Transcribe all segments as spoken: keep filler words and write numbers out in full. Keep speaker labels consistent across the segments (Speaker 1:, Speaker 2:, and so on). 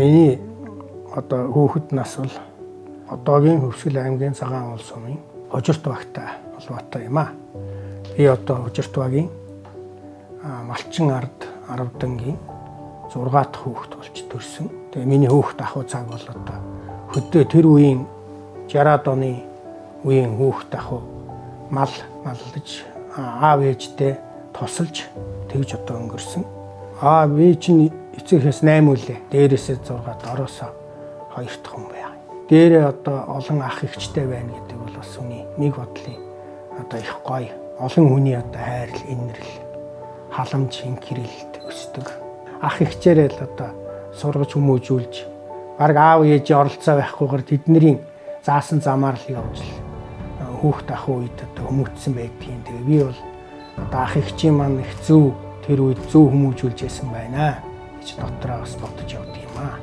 Speaker 1: Миний одоо хүүхэд нас бол одоогийн Хөвсгөл аймгийн Цагаан уул сумын Хожирт багтай холбоотой юм аа. Би одоо Хожирт багийн Малчин ард Аравдангийн зураг дахь хүүхэд болж төрсөн. Тэгээ миний хүүхэд ахуй цаг бол одоо хөдөө тэр үеийн жараад оны үеийн хүүхэд ахуй мал маллаж аав ээжтэй тусалж тэгж одоо өнгөрсөн. Аа би чинь эцэгээс найман үлээ. Дээрээсээ зургаад ороосоо хоёр дахь хүн байга. Дээрээ одоо олон ах эгчтэй байна гэдэг бол бас үний нэг бодлын одоо их гоё. Олон хүний одоо хайрл, инэрл, халамж, инкирэлд өсдөг. Ах эгчээрээ л одоо сургаж хүмүүжүүлж, баг аав ээжийн оролцоо байхгүйгээр тэдний заасан замаар л явж л хүүхэд ахуй үед одоо хүмүүжсэн байдгийн. Тэгээ би бол одоо ах эгчийн маань их зөв тэр үед зөв хүмүүжүүлж байсан байна гэж дотроо бас бодож явд юм аа.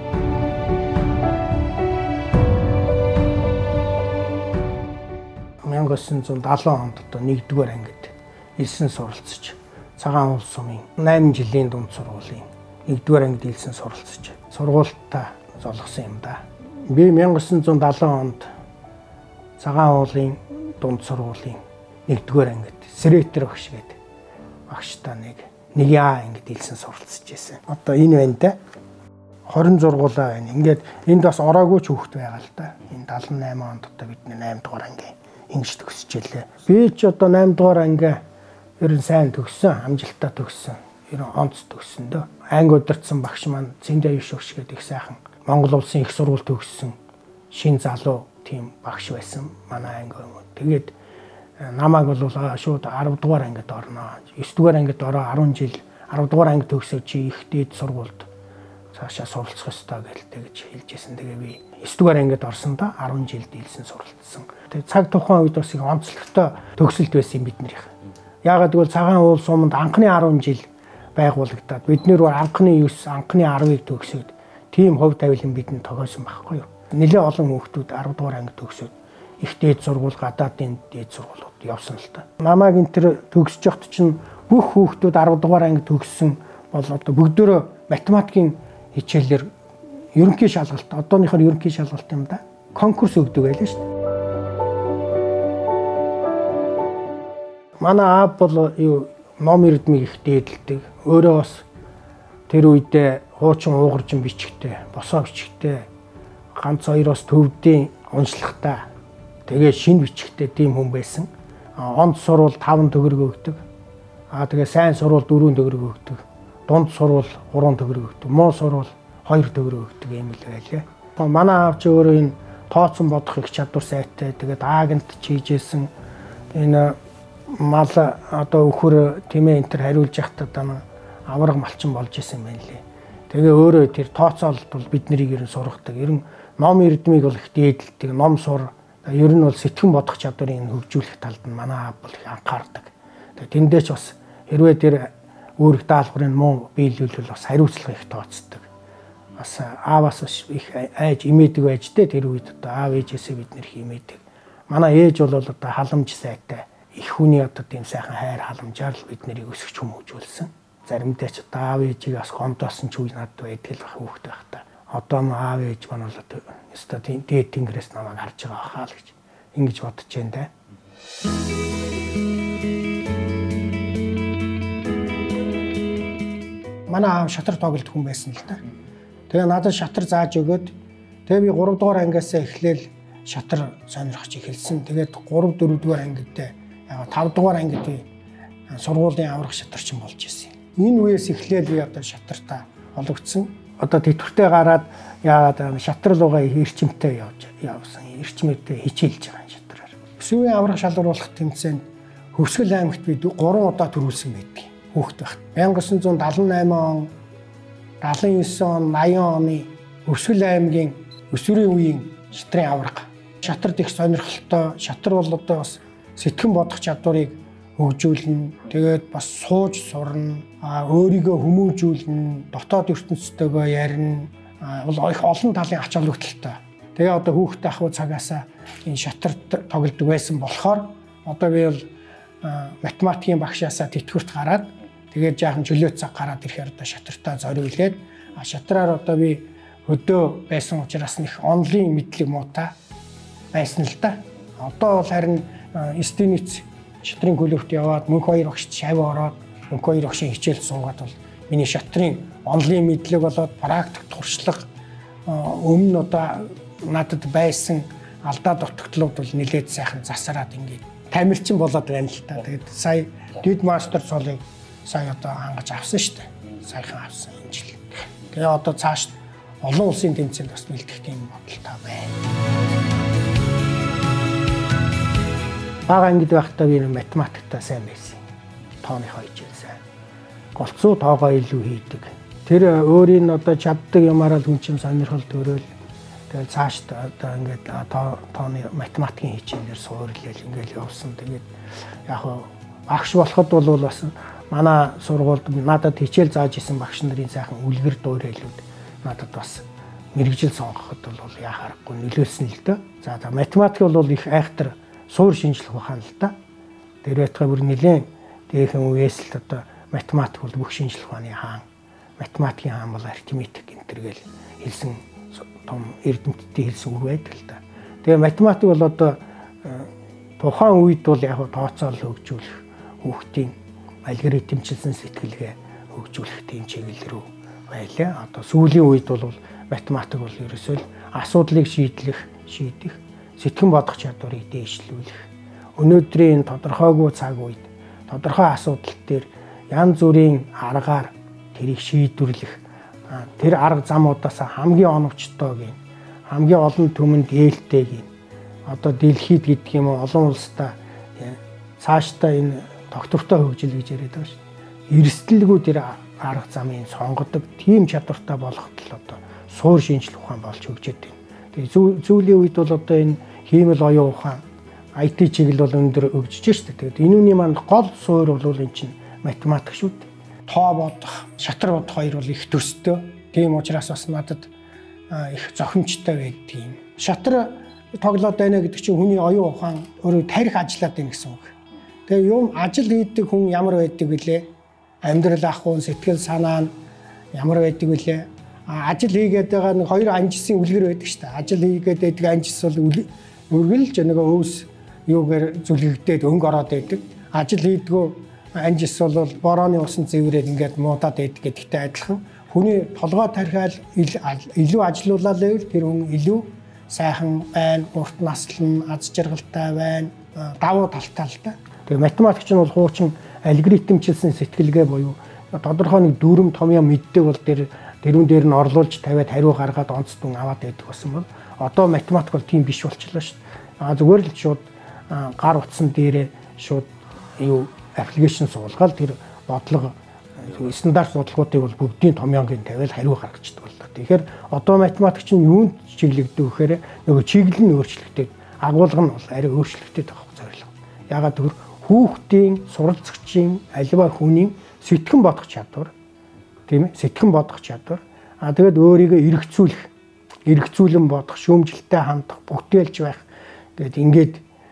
Speaker 1: мянга девятьсот семьдесят онд одоо нэгдүгээр ангид элсэн суралцж Цагаан уул сумын найман жилийн дунд сургуулийн нэгдүгээр ангид элсэн суралцж сургуультаа золгосон юм да. Би мянга девятьсот семьдесят онд Цагаан уулын дунд сургуулийн нэгдүгээр ангид Сретер багш гэдэг багштай нэг нэг яа ингэж элсэн суралцж байсан. Одоо энэ байна те. хорин зургуулаа байна. Ингээд энд бас ороогүй ч хүүхэд байгаа л да. Энэ дагалан найман онд одоо бидний найман дугаар анги ингэж төгсөжлээ. Би ч одоо найман дугаар анги ер нь сайн төгссөн, амжилттай төгссөн. Ер нь онц төгссөн дөө. Анги удирдсан багш маань Цэндэ Юш багш гэдэг их сайхан Монгол улсын их сургууль төгссөн шин залуу тийм багш байсан. Манай анги юм. Тэгээд намайг бол шууд арав дугаар ангид орно. девь дугаар ангид ороо арван жил арав дугаар анги төгсөө чи их дээд сургуульд цаашаа суралцах ёстой гэлтэй гэж хэлжсэн. Тэгээ би девь дугаар ангид орсондоо арван жилд илсэн суралцсан. Тэгээ цаг тухайн үед бас их онцлогтой төгсөлт байсан биднэрийнх. Яагаад гэвэл Цагаан уул суманд анхны арван жил байгуулагдаад бид нэр анхны девь, анхны арвыг төгсөөд тийм хувь тавилан бидэнд тохиосон байхгүй юу. Нэлээ олон хүүхдүүд арав дугаар анги төгсөөд их дээд сургууль, гадаадын дээд сургуулиуд явсан л та. Намайг энэ төр төгсөж явахт чинь бүх хүүхдүүд арав дугаар анги төгссөн бол одоо бүгдөө математикийн хичээлээр ерөнхий шалгалт, одооныхоор ерөнхий шалгалт юм да. Конкурс өгдөг байлаа шүү дээ. Манай аав бол юу ном эрдмийг их дээдэлдэг. Өөрөө бас тэр үедээ хуучин уугаржин бичгтэй, босоо бичгтэй, ганц хоёроос төвдийн уншлагатай. Тэгээ шинэ бичгтэй тийм хүн байсан. Онд сурвал таван төгрөг өгдөг. Аа тэгээ сайн сурвал дөрвөн төгрөг өгдөг. Дунд сурвал гурван төгрөг өгдөг. Муу сурвал хоёр төгрөг өгдөг юм л байлээ. Манай аав ч өөрөө энэ тооцсон бодох их чадвар сайтай. Тэгээд аагент чийжсэн энэ мал одоо өхөр тэмээ энэ төр хариулж яхад одоо авраг малчин болж исэн байна лээ. Тэгээ өөрөө тэр тооцоололт бол бид нарыг ер нь сургадаг. Ер нь ном эрдмийг бол их дээдэлдэг. Ном сур ер нь бол сэтгэн бодох чадварыг хөгжүүлэх талд нь манай аав бол их анхаардаг. Тэгээ тэндээ ч бас хэрвээ тэр үүрэг даалгаврын муу биелүүлвэл бас хариуцлага их тооцдог. Бас ааваас их айж имээдэг байж тээ тэр үед одоо аав ээжээсээ бид нэр химээдэг. Манай ээж бол одоо халамж сайтай. Их хүний одоо тийм сайхан хайр халамжаар л бид нарыг өсгөж хүмүүжүүлсэн. Заримдаа ч одоо аав ээжийг бас гомдоосон ч үе надад байдаг л байх хүүхэд байх та. Одоо м аав ээж маань бол одоо өстой тийм дээд тэнгэрээс намайг харж байгаа хаа л гэж ингэж бодож байна да. Манай аав шатар тоглолт хүн байсан л да. Тэгээ надад шатар зааж өгөөд тэгээ би гурав дугаар ангиас эхлээл шатар сонирхож эхэлсэн. Тэгээд гурав дөрөв дугаар ангид яг тав дугаар ангид би сургуулийн аврах шатарчин болж ирсэн. Энэ үеэс эхлээл би одоо шатартаа ологдсон. Одоо тэтгэвртэй гараад яагаад шатрал руугаа эрчимтэй явж явсан. Эрчимтэй хичээлж байгаа шатраар. Өсвийн аврах шалгаруулах тэмцээнд Хөвсгөл аймагт би гурван удаа төрүүлсэн байдаг. Хүүхэд байхад. мянга девятьсот дагалан найман он, дагалан девять он, аян оны Хөвсгөл аймгийн өсвөрийн үеийн шатрын авраг. Шатарт их сонирхолтой. Шатар бол одоо бас сэтгэн бодох чадварыг хөгжүүлнэ. Тэгээд бас сууж сурна, өөрийгөө хүмүүжүүлнэ, дотоод ертөнцтэйгөө ярина. Бол их олон талын ач холбогдолтой. Тэгээ одоо хүүхдээ ахуй цагаасаа энэ шатарт тоглодог байсан болохоор одоо би бол математикийн багшаасаа тэтгэврт гараад тэгээд жаахан чөлөө цаг гараад ирэхээр одоо шатартаа зориулээд шатраар одоо би өдөө байсан учраас нэг онлын мэдлэг муутай байсан л да. Одоо бол харин Стениц шатрын клубт яваад мөнх хоёр багшд шав ороод мөнх хоёр багшийн хичээл суугаад бол миний шатрын онлын мэдлэг болоод практик туршлага өмнө одоо надад байсан алдаа дутагдлууд бол нэлээд сайхан засараад ингээд тамирчин болоод байна л та. Тэгээд сая дид мастер цолыг сая одоо хангаж авсан шүү дээ. Сайхан авсан энэ жил. Тэгээ одоо цааш олон улсын тэмцээнд бас бэлдэх тийм бодолтой байна. Бага ангид байхдаа би математиктаа сайн байсан. Тооны хоёр жил сайн. Голцоо тоогоо илүү хийдэг. Тэр өөрийн одоо чаддаг юмараа л хүн чинь сонирхол төрөөл. Тэгээд цааш одоо ингээд тооны математикийн хичээлээр суурлал ингээд явсан. Тэгээд яг багш болоход бол бас манай сургуульд надад хичээл зааж исэн багш нарын сайхан үлгэр дуурайлууд надад бас мэрэгжил сонгоход бол яа харахгүй нөлөөлсөн л дөө. За за математик бол их айхтар суур шинжлэх ухаан л да. Тэр байтугай бүр нэлээд дээхэн үеэс л одоо математик бол бүх шинжлэх ухааны хаан. Математикийн хаан бол арифметик гэнтэргээл хэлсэн том эрдэмтдийн хэлсэн үг байдаг л да. Тэгээ математик бол одоо тухайн үед бол яг тооцоол хөгжүүлэх хүүхдийн алгоритмчилсан сэтгэлгээ хөгжүүлэх тийм чиглэл рүү байлаа. Одоо сүүлийн үед бол математик бол ерөөсөө асуудлыг шийдлэх, шийдэх, сэтгэн бодох чадварыг дээшлүүлэх. Өнөөдрийн тодорхойгүй цаг үед тодорхой асуудал дээр янз бүрийн аргаар тэрийг шийдвэрлэх, тэр арга замуудаас хамгийн оновчтойг нь, хамгийн олон түмэнд ээлтэйг нь одоо дэлхийд гэдэг юм уу олон улстай цаашдаа энэ доктортой хөгжил гэж яриад байгаа шүү дээ. Эрсдэлгүй тэр арга замыг сонгодог тийм чадвартай болоход л одоо суур шинжлэх ухаан болж хөгжөөд байна. Тэгээ зүүлийн үед бол одоо энэ хиймэл оюун ухаан ай ти чиглэл бол өндөр өгжиж шүү дээ. Тэгээд энүүний манд гол суур бол энэ чинь математик шүү дээ. Тоо бодох, шатар бодох хоёр бол их төстэй. Тийм учраас бас надад их зохимжтой байдаг юм. Шатар тоглоод байна гэдэг чинь хүний оюун ухаан өөрөө тарих ажиллаад байна гэсэн үг. Тэгээ юм ажил хийдэг хүн ямар байдаг вүлээ? Амьдрал ахуйн, сэтгэл санаа нь ямар байдаг вүлээ? Ажил хийгээд байгаа нэг хоёр анжисын үлгэр байдаг шүү дээ. Ажил хийгээд байдаг анжис бол үргэлж нэг өвс юугаар зүлгэгдээд өнгө ороод байдаг. Ажил хийдгөө анжис бол борооны усан цэврээр ингээд муудаад байдаг гэдэгтэй адилхан. Хүний толгой тархиал илүү ажилуулаад байвал тэр хүн илүү сайхан байна, урт наслан, аз жаргалтай байна, давуу талтай л та. Тэгээ математикч нь бол хуучин алгоритмчилсан сэтгэлгээ буюу тодорхой нэг дүрм томьёо мэддэг бол тэр тэрүүн дээр нь орлуулж тавиад хариу гаргаад онцдон аваад байдаг болсон бол одоо математик бол тийм биш болчихлоо шүү дээ. А зүгээр л шууд гар утсан дээрээ шууд юу аппликейшн суулгаад тэр бодлого стандарт бодлогуудыг бол бүгдийн томьёогийн тавиал хариу гаргачдаг боллоо. Тэгэхээр одоо математикч нь юунд чиглэгдэх вэхээр нөгөө чиглэл нь өөрчлөгдөд агуулга нь бол арай өөрчлөгдөд байгаа зорилго. Ягаад гэвэл хүүхдийн суралцагчийн аливаа хүний сэтгэн бодох чадвар тийм ээ сэтгэн бодох чадвар а тэгээд өөрийгөө эргцүүлэх эргцүүлэн бодох шүүмжлэлтэй хандах бүтээлж байх тэгээд ингээд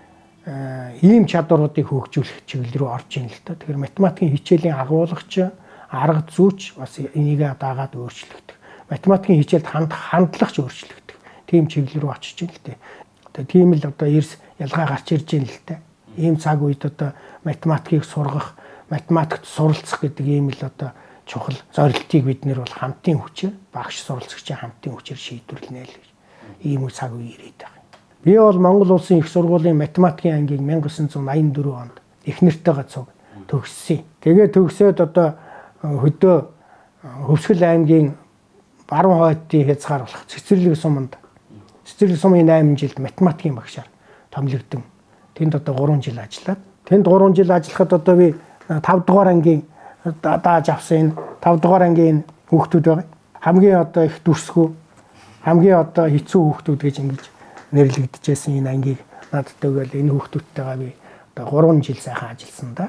Speaker 1: ийм чадваруудыг хөгжүүлэх чиглэл рүү орж ийн л та. Тэгэхээр математикийн хичээлийн агуулгач арга зүйч бас энийг дагаад өөрчлөгдөх. Математикийн хичээлд хандах хандлагч өөрчлөгдөх. Тийм чиглэл рүү очиж ийн л дээ. Одоо тийм л одоо эрс ялгаа гарч ирж ийн л дээ. Ийм цаг үед одоо математикийг сургах, математикт суралцах гэдэг ийм л одоо чухал зорилтыг бид нэр бол хамтын хүчээр багш суралцагчийн хамтын хүчээр шийдвэрлэнэ л гэж ийм цаг үе ирээд байгаа. Би бол Монгол Улсын их сургуулийн математикийн ангийг 천ин девятьсот восемьдесят дөрвөн онд их нэртэйгээ цуг төгссөн. Тэгээ төгсөөд одоо хөдөө Хөвсгөл аймгийн баруун хойдын хязгаар болох цэцэрлэг суманд цэцэрлэг сумын восемь жилд математикийн багшаар томилогдсон. Тэнд одоо гурван жил ажиллаад. Тэнд гурван жил ажиллахад одоо би тавь дугаар ангийн дааж авсан энэ тавь дугаар ангийн хүүхдүүд байгаа. Хамгийн одоо их дүрсгүү, хамгийн одоо хэцүү хүүхдүүд гэж ингэж нэрлэгдэжсэн энэ ангийг надад өгөөл энэ хүүхдүүдтэйгээ би одоо гурван жил сайхан ажилласан да.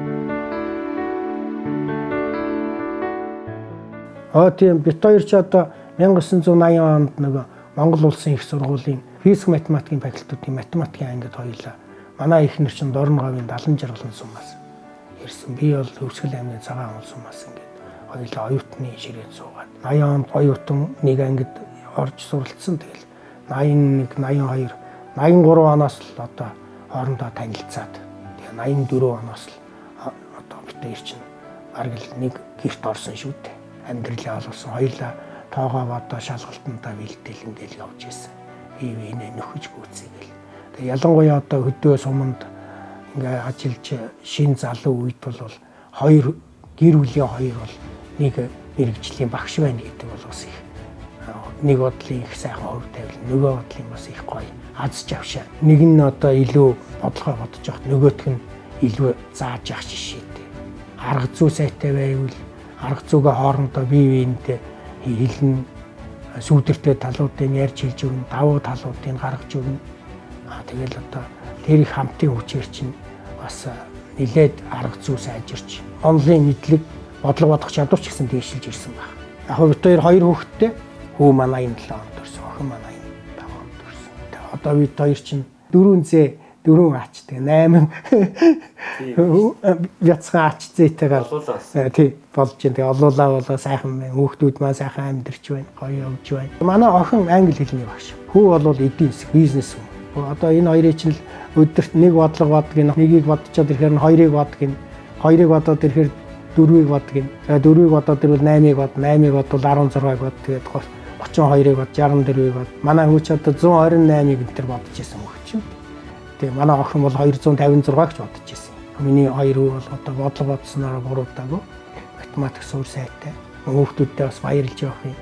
Speaker 1: Аа тийм бит хоёр ч одоо 천ин девятьсот восемьдесят онд нөгөө Монгол Улсын их сургуулийн физик математикийн факультетийн математикийн ангид хоёулаа манай ихнэр чинь Дорноговын далан жаргалан сумаас ирсэн. Би бол Хөвсгөл аймгийн цагаан уул сумаас ингээд хоёулаа оюутны ширээнд суугаад. восемьдесят онд оюутан нэг ангид орж суралцсан. Тэгэл восемьдесят один, восемьдесят хоёр, восемьдесят три оноос л одоо хоорондоо танилцаад тэгээ восемьдесят дөрвөн оноос л одоо бид хоёр чинь бараг л нэг гэрт орсон шүү дээ. Амьдралаа олгосон. Хоёулаа тоогоо одоо шалгалтандаа бэлдээл ингээл явж ирсэн. Ив инээ нөхөж гүйцээгэл. Тэгээ ялангуяа одоо хөдөө суманд ингээ ажиллаж шин залуу үед бол хоёр гэр бүлийн хоёр бол нэг мэрэгжлийн багш байна гэдэг бол бас их нэг бодлын их сайхан хөв тавил, нөгөө бодлын бас их гоё аз жаргал. Нэг нь одоо илүү бодлогоо бодож явах, нөгөөх нь илүү зааж явах жишээтэй. Арга зүй сайтай байвал арга зүйгээ хоорондоо бие биенээ хэлнэ, сүүдэртэй талуудыг ярьж хэлж өгнө, давуу талуудыг гаргаж өгнө. Аа тэгэл одоо тэр их хамтын хүчээр чинь бас нилээд арга зүй сайжирч, онлын мэдлэг, бодлого бодох чадвар ч гэсэн дээшилж ирсэн байна. Яг нь бид хоёр хоёр хүүхэдтэй, хүү манай энэ семь онд төрсөн, охин манай энэ таван онд төрсөн. Тэгээ одоо бид хоёр чинь дөрвөн зээ, дөрвөн ач, тэгээ восемь бяцхан ач зээтэйгээр тий болж байна. Тэгээ олуулаа болоо сайхан байна. Хүүхдүүд маань сайхан амьдарч байна, гоё явж байна. Манай охин англи хэлний багш. Хүү бол эдийн засаг, бизнес хүн. Одоо энэ хоёрыг чинь өдөрт нэг бодлого бодгин, нэгийг бодчиход ирэхээр нь хоёрыг бодгин, хоёрыг бодоод ирэхээр дөрвийг бодгин. За дөрвийг бодоод ирвэл восемьыг бод, восемьыг бодвол десять бод. Тэгээд тридцать two-ыг бод, sixty four-ыг бод. Манай хүүч одоо one twenty-eight-ыг энэ төр бодож байсан хүүч чинь. Тэгээ манай охин бол two fifty-six-г ч бодож байсан. Миний хоёр хүү бол одоо бодлого бодсноор буруудаагүй. Математик суурь сайтай. Хүүхдүүдтэй бас баярлж явах юм.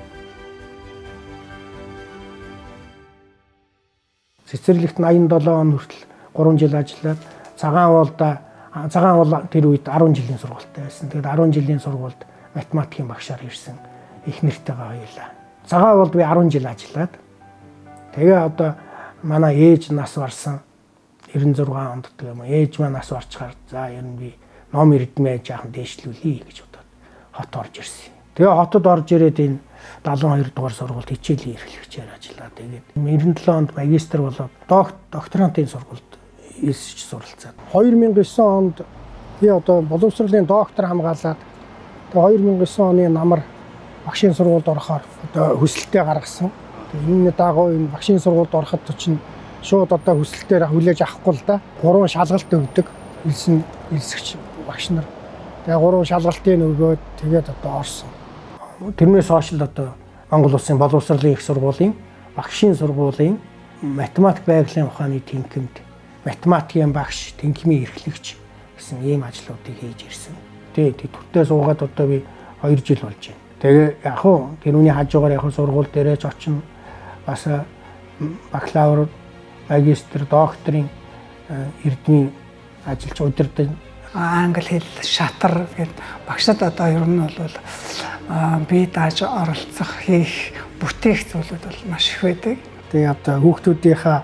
Speaker 1: Цэцэрлэгт eighty-seven он хүртэл three жил ажиллаад цагаан уулда цагаан уул тэр үед ten жилийн сургуультай байсан. Тэгээд ten жилийн сургуульд математикийн багшаар ирсэн. Их нэртэйгээ хоёулаа. Цагаан уулд би ten жил ажиллаад тэгээ одоо манай ээж нас барсан ninety-six онд гэх юм. Ээж маань нас барчаар за ер нь би ном эрдмээ жаахан дээшлүүлье гэж бодоод хот орж ирсэн. Тэгээ хотод орж ирээд энэ seventy-two дугаар сургуульд хичээлийн эрхлэгчээр ажиллаад тэгээд ninety-seven онд магистр болоод докторантын сургуульд элсэж суралцаад two thousand nine онд би одоо боловсролын доктор хамгаалаад тэгээ two thousand nine оны намар багшийн сургуульд орохоор одоо хүсэлтээ гаргасан. Энэ дагуу энэ багшийн сургуульд ороход чинь шууд одоо хүсэлтээр хүлээж авахгүй л да. Гурван шалгалт өгдөг. Элсэн элсэгч багш нар. Тэгээ гурван шалгалтыг өгөөд тэгээд одоо орсон. Тэрнээс хойш л одоо Монгол Улсын боловсролын их сургуулийн багшийн сургуулийн математик байгалийн ухааны тэнхимд математикийн багш, тэнхимийн эрхлэгч гэсэн ийм ажлуудыг хийж ирсэн. Тэгээд төвтөө суугаад одоо би two жил болж байна. Тэгээ яг хуу тэрүүний хажуугаар яг сургууль дээрээ ч очино. Бас бакалавр, магистр, докторийн эрдмийн ажиллаж удирдах англи хэл шатар гэдэг багшд одоо ер нь бол бие дааж оролцох хийх бүтээх зүйлүүд бол маш их байдаг. Тэгээ одоо хүүхдүүдийнхээ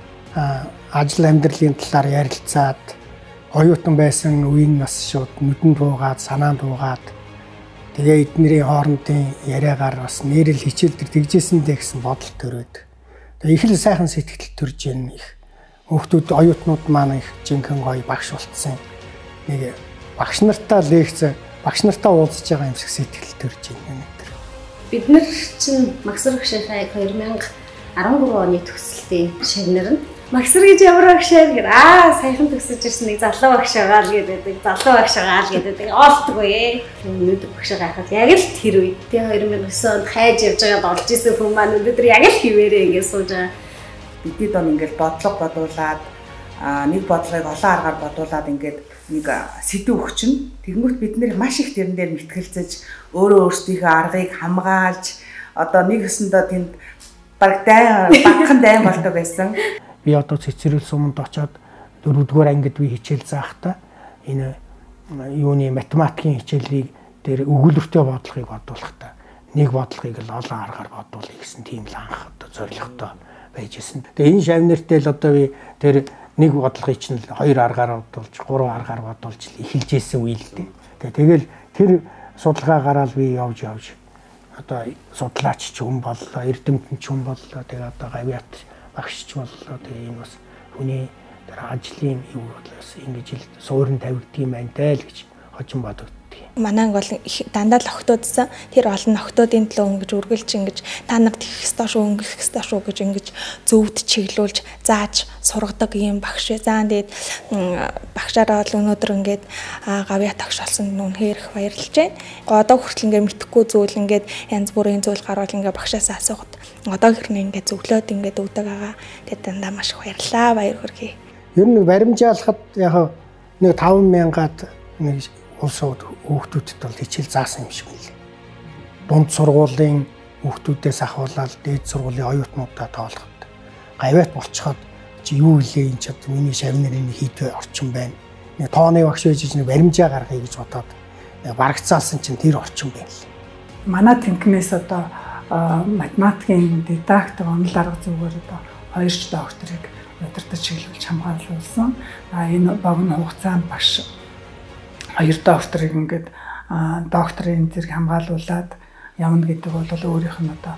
Speaker 1: ажил амьдралын талаар ярилцаад оюутан байсан үеийн нас шууд нүдэнд буугаад санаанд буугаад тэгээ эднэрийн хоорондын яриагаар бас нэрэл хичээл төр тэгжээсэндээ гэсэн бодол төрөөд тэгээ их л сайхан сэтгэл төрж ийн их хүүхдүүд оюутнууд маань их жинхэнэ гоё багш болцсон. Нэг багш нартай лекц багш нартай уулзж байгаа юм шиг сэтгэл төрж байна өнөөдөр.
Speaker 2: Бид нар чинь Магсар багшийнхаа two thousand thirteen оны төгсөлтийн шагнар нь Магсар гэж ямар багш вэ? Аа саяхан төгсөж ирсэн нэг залуу багш байгаа л гэдэг. Залуу багш байгаа л гэдэг. Олдгүй ээ. Өнөөдөр багш гайхаад яг л тэр үед тий two thousand nine онд хайж явж байгаад олж исэн хүмүүс маань өнөөдөр яг л хിവэрээ ингэ сууж байгаа.
Speaker 3: Бидний дон ингээд бодлого бодуулаад а нэг бодлогыг олон аргаар бодуулаад ингээд нэг сэдв өгчин. Тэгэнгүүт бид нэр маш их тэрэн дээр мэтгэлцэж өөрөө өөрсдийнхөө аргыг хамгаалж одоо нэг өсөндөө тэнд баг дай багхан дайн болдог байсан.
Speaker 1: Би одоо цэцэрлэг суманд очоод дөрөвдүгээр ангид би хичээл заахтаа энэ юуны математикийн хичээлийг дээр өгүүлбэртэй бодлогыг бодуулахдаа нэг бодлогыг л олон аргаар бодуулъя гэсэн тийм л анх одоо зорилготой байж ирсэн. Тэгээ энэ шавнартай л одоо би тэр нэг бодлогыг чинь хоёр аргаар бодуулж, гурван аргаар бодуулж эхэлж ийсэн үйл дээ. Тэгээ тэгэл тэр судалгаа гараад би явж явж одоо судлаач ч юм боллоо, эрдэмтэн ч юм боллоо. Тэгээ одоо гавьяат багшч боллоо. Тэгээ энэ бас хүний тэр ажлын юу болоос ингэж л суурин тавигдсан юм байна даа л гэж хожим бодогд.
Speaker 4: Манай анги бол дандаа л охтуудсан. Тэр олон охтуудын төлөө ингэж үргэлж ингэж та нар тэгэх ёстой шүү, өнгөх ёстой шүү гэж ингэж зөвд чиглүүлж зааж сургадаг юм багш. За тэгээд багшаараа бол өнөөдөр ингээд гавьяа тогш болсон үнэхээр их баярлж байна. Одоо хүртэл ингээд мэдхгүй зүйл ингээд янз бүрийн зүйл гарвал ингээд багшаас асуухад одоо хэрнээ ингээд зөвлөөд ингээд өгдөг байгаа. Тэгээд дандаа маш их баярлаа. Баяр хүргэе.
Speaker 1: Ер нь баримжаалахад яг нэг таван мянгаад нэг улсууд хүүхдүүдэд бол хичээл заасан юм шиг үлээ. Дунд сургуулийн хүүхдүүдээс ахуулаад дээд сургуулийн оюутнуудаа тоолоход гавьяат болчиход чи юу илээ энэ ч одоо миний шавнарын хийдвэ орчин байна. Нэг тооны багш байж нэг баримжаа гаргая гэж бодоод барагцаалсан чинь тэр орчин байна л.
Speaker 5: Манай тэнхнээс одоо математикийн дидактик онол арга зүгээр одоо хоёр ч докторыг удирдах чиглүүлж хамгаалуулсан. А энэ богино хугацаанд багш хоёр докторыг ингээд докторийн зэрэг хамгаалуулад явна гэдэг бол өөрийнх нь одоо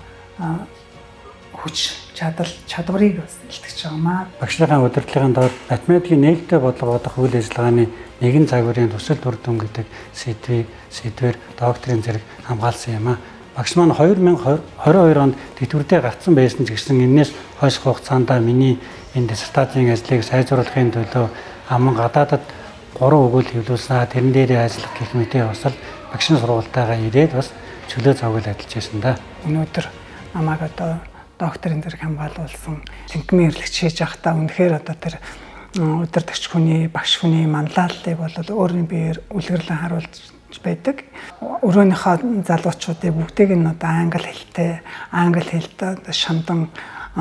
Speaker 5: хүч чадал чадварыг бас илтгэж байгаамаа.
Speaker 6: Багшийн удирдлагын доор математикийн нээлттэй бодлого бодох үйл ажиллагааны нэгэн загварын төсөл үр дүн гэдэг сэдвийг сэдвэр докторийн зэрэг хамгаалсан юм а. Багш маань хоёр мянга хорин хоёр онд тэтгэвртэй гарцсан байсан ч гэсэн энэс хойш хугацаанд миний энэ диссертацийн ажлыг сайжруулахын төлөө аман гадаадад гурван өгүүл хэвлүүлсэн. Тэрэн дээрээ ажиллах гэх мэт бас багшийн сургуультайгаа ирээд бас чөлөө цогцол ажиллаж байсан да.
Speaker 5: Өнөөдөр намайг одоо докторийн зэрэг хамгаалуулсан тэнхмийн эрлэгч хийж явахдаа үнэхээр одоо тэр удирдагч хүний, багш хүний манлайллыг бол өөрийн биеэр үлгэрлэн харуулж байдаг. Өрөөнийхөө залуучуудыг бүгдийг нь одоо англи хэлтэй, англи хэлтэй шамдан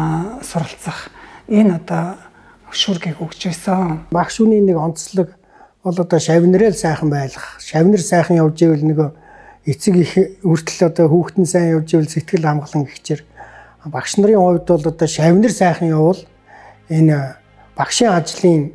Speaker 5: суралцах энэ одоо хөшүүргийг өгч байсан.
Speaker 1: Багш хүний нэг онцлог бол одоо шавнараа сайхан байлгах. Шавнар сайхан явж ивэл нөгөө эцэг их хүртэл одоо хүүхдэн сайн явж ивэл сэтгэл хангалан гихчээр багш нарын хувьд бол одоо шавнар сайхан явбал энэ багшийн ажлын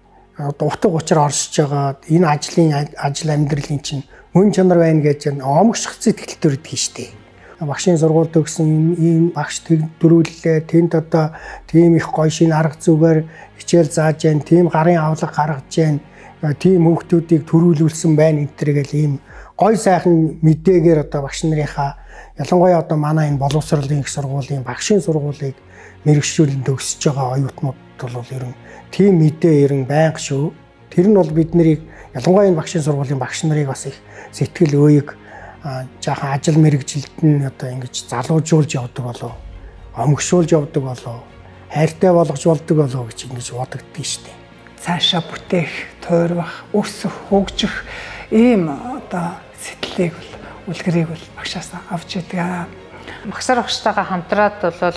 Speaker 1: утга учир оршиж байгаа энэ ажлын ажил амьдралын чинь мөн чанар байна гэж омгших сэтгэлтэй ирдэг штеп. Багшийн сургуульд өгсөн ийм багш дөрүүллээ тэнд одоо тийм их гоё шин арга зүгээр хичээл зааж जैन тийм гарын авлага гаргаж जैन тийм хүүхдүүдийг төрүүлүүлсэн байна энэ төр гэл ийм гоё сайхан мэдээгээр одоо багш нарынхаа ялангуяа одоо манай энэ боловсролын их сургуулийн багшийн сургуулийг мэрэгшүүлэн төгсөж байгаа оюутнууд бол ер нь тийм мэдээ ерэн байнга шүү. Тэр нь бол бид нарыг ялангуяа энэ багшийн сургуулийн багш нарыг бас их сэтгэл өөйг жаахан ажил мэрэгжилд нь одоо ингэж залуужуулж явдаг болов, омгшуулж явдаг болов, хайртай болгож болдог болов гэж ингэж бодогддгийг штеп.
Speaker 5: Цаашаа бүтээх, тойрвах, өсөх, хөгжих ийм одоо сэтгэлийг бол үлгэрийг бол багшаас авч идэг.
Speaker 7: Багшаар багштайгаа хамтраад бол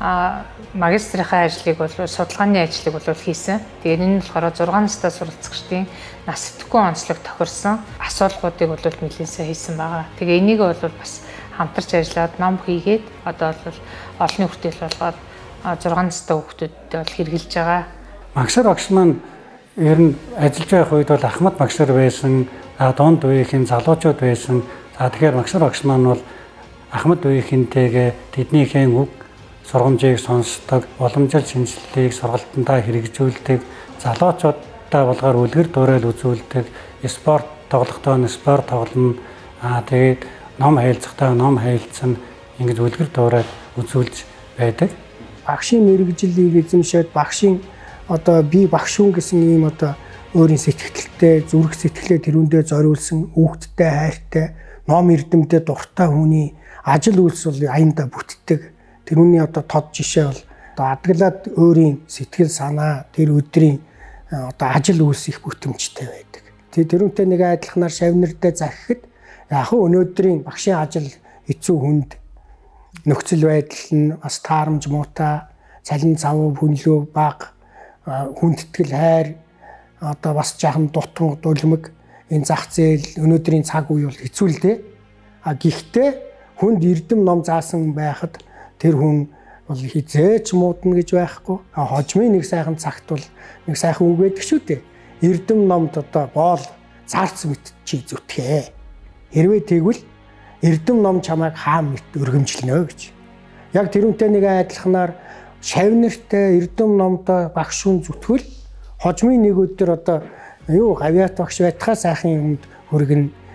Speaker 7: магистрийн ажлыг бол судалгааны ажлыг бол хийсэн. Тэгээд энэ нь болохоор зургаан настай суралцагчдын нас идэхгүй онцлог тохирсон асуулгуудыг бол нэлээсээ хийсэн байгаа. Тэгээ энийг бол бас хамтарч ажиллаад ном хийгээд одоо бол олонний хүртэл болгоод зургаан настай хүүхдүүдэд бол хэрэгжилж байгаа.
Speaker 6: Магшаар багш маань ер нь ажиллаж байх үед бол Ахмад багшаар байсан, дунд үеийн залуучууд байсан. За тэгэхээр магшаар багш маань бол Ахмад үеийнхэнтэйгээ тэднийхээ үг сургамжийг сонсдог, уламжлал шинжилгээг сургалтандаа хэрэгжүүлдэг, залуучуудаа болгоор үлгэр дуурайл үзүүлдэг, спорт тоглохдоо спорт тоглоно, аа тэгээд ном хэлцэхдээ ном хэлцэн ингэж үлгэр дуурайл үзүүлж байдаг.
Speaker 1: Багшийн мэрэгжлийг эзэмшээд багшийн одоо би багш хүн гэсэн ийм одоо өөрийн сэтгэлдээ, зүрх сэтгэлээ тэрүүндээ зориулсан хүүхдтэй хайртай, ном эрдэмтэд дуртай хүний ажил үйлс бол аяндаа бүтдэг. Тэрүүний одоо тод жишээ бол одоо адглаад өөрийн сэтгэл санаа тэр өдрийн одоо ажил үйлс их бүтэмжтэй байдаг. Тэрүүнтэй нэг адилханаар шавнартай захихад яг өнөөдрийн багшийн ажил хэцүү хүнд нөхцөл байдал нь бас таарамж муутай, цалин цавуу хүнлүү бага, хүндэтгэл хайр одоо бас жаахан дутан дулмаг энэ зах зээл өнөөдрийн цаг үе бол хэцүү л дээ. А гэхдээ хүнд эрдэм ном заасан байхад тэр хүн бол хизээч муудна гэж байхгүй. А хожмын нэг сайхан цагт бол нэг сайхан үг байдаг шүү дээ. Эрдэм номд одоо боол цаарц мэт чи зүтгэе. Хэрвээ тэгвэл эрдэм ном чамайг хаан мэт өргөмжлөнө гэж. Яг тэрүүнтэй нэг адилханаар шавнартай эрдэм номдоо багш хүн зүтгэл хожмын нэг өдөр одоо юу гавьяат багш байтхаа сайхан юмд хүргэн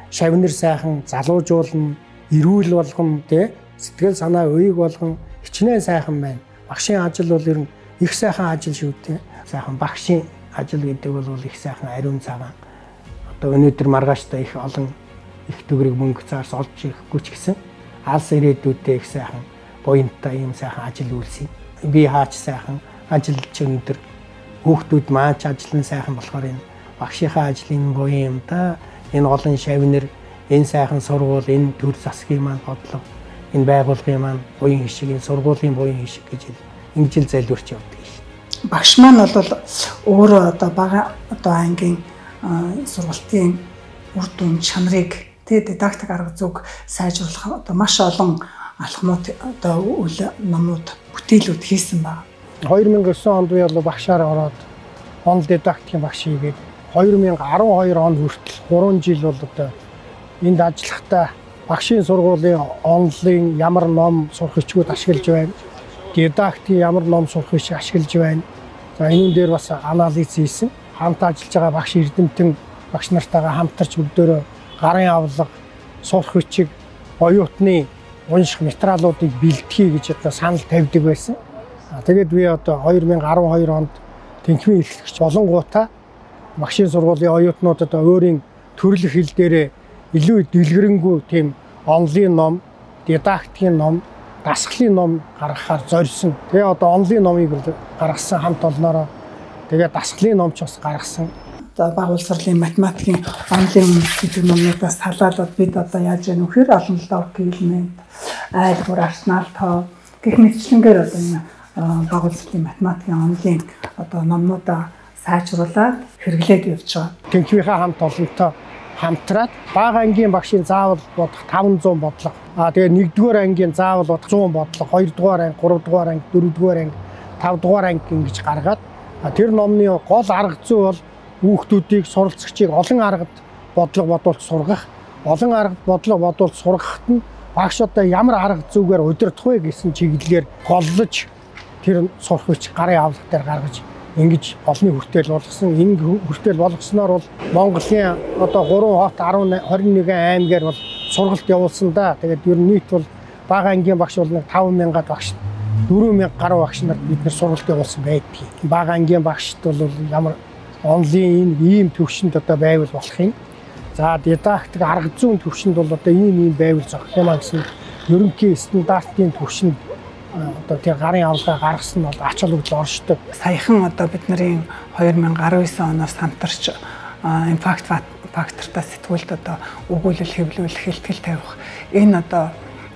Speaker 1: шавнар сайхан залуужуулна, эрүүл болгоно тий сэтгэл санаа уйг болгон хичнээн сайхан байна. Багшийн ажил бол ер нь их сайхан ажил шүү дээ. Сайхан багшийн ажил гэдэг бол их сайхан ариун цагаан. Одоо өнөөдөр маргааштай их олон их төгрөг мөнгө заарс олж ирэхгүй ч гэсэн алс ирээдүйдээ их сайхан буянтай юм сайхан ажил үйлсэе. Би хаач сайхан ажиллаж өндөр хүүхдүүд маань ч ажиллан сайхан болохоор энэ багшийнхаа ажлын буян юм да. Энэ олон шавнар, энэ сайхан сургууль, энэ төр засгийн маань бодлого, энэ байгууллагын маань буян хишиг, энэ сургуулийн буян хишиг гэж ингэж л залбирч явдаг шээ.
Speaker 5: Багш маань бол өөрөө одоо бага одоо ангийн сургалтын үр дүн чанарыг тэ дидактик арга зүг сайжруулах одоо маш олон алхмууд одоо үйл номнууд бүтээлүүд хийсэн байна.
Speaker 1: хоёр мянган девь онд би бол багшаар ороод онл дидактикийн багш хийгээд хоёр мянган арван хоёр он хүртэл гурван жил бол одоо энд ажиллахдаа багшийн сургуулийн онлын ямар ном сурах хичгүүд ашиглаж байна. Дидактикийн ямар ном сурах хичг ашиглаж байна. За энэ дээр бас анализ хийсэн. Хамт ажиллаж байгаа багш эрдэмтэн багш нартайгаа хамтарч бүгдөө гарын авлага, сурах хичиг, оюутны унших материалуудыг бэлтгэе гэж одоо санал тавьдаг байсан. Тэгээд би одоо хоёр мянган арван хоёр онд тэнхимийн эрхлэгч болонгуудаа багшийн сургуулийн оюутнуудад өөрийн төрөлх хэл дээрээ илүү дэлгэрэнгүй тийм онлын ном, дидактикийн ном, дасгалын ном гаргахаар зорьсон. Тэгээ одоо онлын номыг гаргасан хамт олноороо тэгээ дасгалын ном ч бас гаргасан.
Speaker 5: Одоо багуулсралын математикийн онлын гэдэг номнуудаас салаад бид одоо яаж яах вэ? Нөхөр олон лог хэлмэд, айлгуур, арснал тоо гэх мэтчлэнгээр одоо энэ багуулсралын математикийн онлын одоо номнуудаа сайжруулаад хэрэглээд явж байгаа.
Speaker 1: Тэнхимийнхаа хамт олонтой хамтраад бага ангийн багшийн заавал бодох таван зуун бодлого. Аа тэгээ нэгдүгээр ангийн заавал бодох зуун бодлого, хоёрдугаар анги, гуравдугаар анги, дөрөвдүгээр анги, тавдугаар анги ингэж гаргаад тэр номны гол арга зүй бол хүүхдүүдийг суралцагчийг олон аргад бодлого бодуулж сургах, олон аргад бодлого бодуулж сургахад нь багш одоо ямар арга зүйгээр удирдах вэ гэсэн чиглэлээр голлож тэр сурах хүч гарын авлага дээр гаргаж ингэж олонний хүртэл болгосон. Энэ хүртэл болгосноор бол Монголын одоо гурван хот арван нэгэн аймгаар бол сургалт явуулсан да. Тэгээд ер нь нийт бол бага ангийн багш бол таван мянган багш, дөрвөн мянга гаруй багш нарт бид нэр сургалт явуулсан байдгийг. Бага ангийн багшд бол ямар онлын ийм төвшөнд одоо байвал болох юм. За дидактик арга зүйн төвшөнд бол одоо ийм ийм байвал зогсох юм а гэсэн ерөнхий стандартын төвшөнд одоо тэр гарын авалгаа гаргасан нь бол ач холбогдол оршдог.
Speaker 5: Саяхан одоо бид нарын хоёр мянган арван девь оноос хамтарч импакт фактортай сэтгүүлд одоо өгүүлэл хэвлүүлэх, хэлтгэл тавих энэ одоо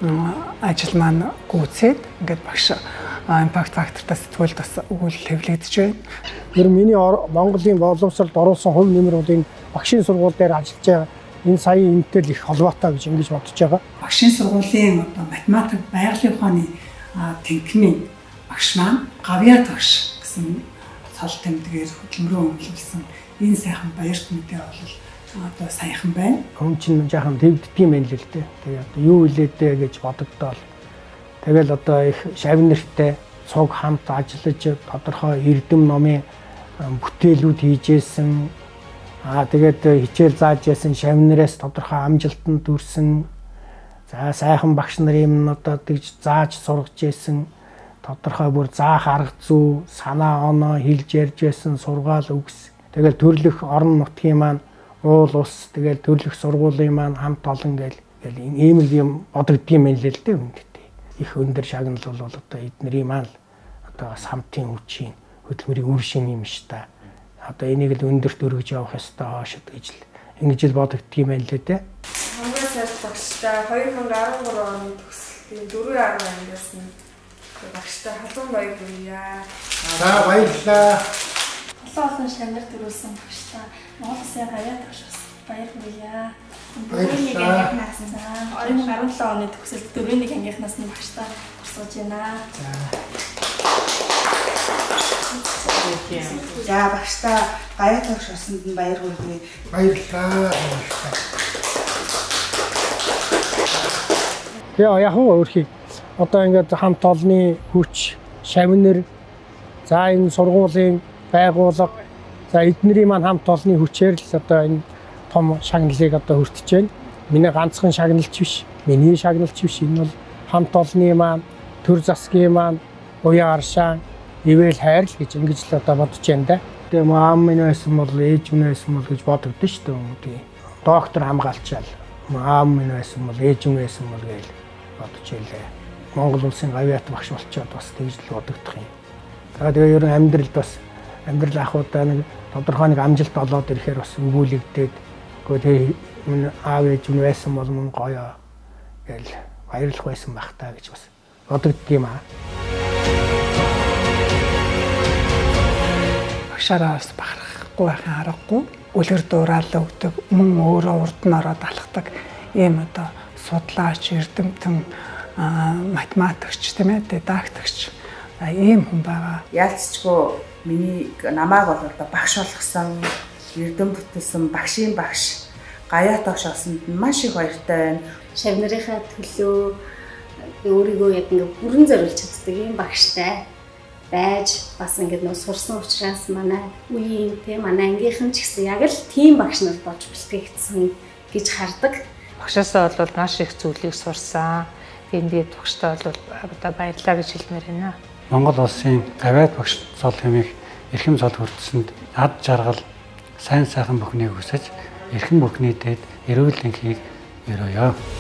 Speaker 5: ажил маань гүйцээд ингээд багш импакт фактортай сэтгүүлд бас өгүүлэл хэвлэгдэж байна.
Speaker 1: Тэр миний Монголын боловсролд оруулсан хувь нэмрүүдийн багшийн сургууль дээр ажиллаж байгаа энэ саяын энэтэй их холбоотой гэж ингэж бодож байгаа.
Speaker 5: Багшийн сургуулийн одоо математик, байгалийн ухааны тэнхимийн багш маань гавьяат багш гэсэн цол тэмдгээр хөдөлмөрөө өмлүүлсэн энэ сайхан баярт мэдээ бол одоо саяхан байна.
Speaker 1: Хүн чинь жаахан твддгийм байл л дээ. Тэгээ одоо юу илээдэ гэж бодогдоол. Тэгэл одоо их шавнартай цуг хамт ажиллаж тодорхой эрдэм номын бүтээлүүд хийжсэн. Аа тэгээд хичээл зааж яасан шавнараас тодорхой амжилтанд хүрсэн. За сайхан багш нар юм одоо тэгж зааж сургаж исэн тодорхой бүр заах арга зүй, санаа оноо хэлж ярьж байсан сургаал үгс. Тэгэл төрлөх орон нутгийн маань уул ус, тэгэл төрлөх сургуулийн маань хамт олон гэл ийм л юм бодогдгийм байл л дээ үнэтэй. Их өндөр шагнал бол одоо эднэрийн маань одоо бас хамтын хүчийн хөдөлмөрийн үр шин юм ш та. Одоо энийг л өндөрт өргөж явах ёстой хоошд гэж л ингэж л бодогдгийм байл л дээ.
Speaker 8: Хамгийн сайд багштай хоёр мянган арван гурван оны төгсөлтийн дөрвөн арван ангиас нь багштай халуун баяр хүргье.
Speaker 1: За баярлалаа.
Speaker 9: Олон олон шагнар төрүүлсэн багштай Монгол Улсын гавьяат багш бас баяр хүргье. Дөрвөн нэг ангийнхнаас нь хоёр мянган арван долоо оны төгсөлт дөрвөн нэг ангийнхнаас нь багштай сурсаж байна.
Speaker 3: За багштай гавьяат багш болсонд нь баяр хүргье.
Speaker 1: Баярлалаа. Тэгээ яг хөө өөрхий одоо ингээд хамт олонны хүч, шавнар, за энэ сургуулийн байгууллага, за эднэрийн маань хамт олонны хүчээр л одоо энэ том шагналыг одоо хүртэж байна. Миний ганцхан шагналч биш. Миний шагналч биш. Энэ бол хамт олонны маань, төр засгийн маань, уян аршаан, ивэл хайр л гэж ингэж л одоо бодож байна да. Тэгээ маам минь байсан бол ээж минь байсан бол гэж бодогдсон шүү дээ. Доктор хамгаалчаал. Маам минь байсан бол ээж минь байсан бол гэж бодож байлаа. Монгол улсын гавьяат багш болчоод бас тэгж л бодогдох юм. Тэгээ ер нь амьдралд бас амьдрал ахуудаа нэг тодорхой нэг амжилт олоод ирэхээр бас өгүүлэгдээд тэгээ минь аав ээж минь байсан бол мөн гоё гэж баярлах байсан байх таа гэж бас бодогддөг юм аа.
Speaker 5: Багшаараас бахарахгүй байхын аргагүй үлгэр дуураалаа өгдөг мөн өөрөө урд нь ороод алхдаг ийм одоо судлаач, эрдэмтэн, математикч тийм ээ дидактикч ийм хүн байгаа.
Speaker 3: Яалтчгүй миний намааг бол одоо багш болгосон, эрдэм бүтэлсэн багшийн багш гавьяат багш олсонд маш их баяртай байна.
Speaker 2: Шавнарынхаа төлөө өөрийгөө яг ингээ бүрэн зориулж чаддаг ийм багштай байж бас ингээд нөө сурсан учраас манай үеийн те манай ангийнхан ч гэсэн яг л тийм багш нар болж бэлтгэгдсэн гэж хардаг.
Speaker 7: Багшаасаа бол маш их зүйлийг сурсан. Тэгээд багштай бол одоо баярлалаа гэж хэлмээр байна.
Speaker 6: Монгол улсын гавьяат багш цол хэмээх эрхэм цол хүртсэнд ад жаргал сайн сайхан бүхнийг хүсэж эрхэм бүхний дэд эрүүл энхийг өрөөё.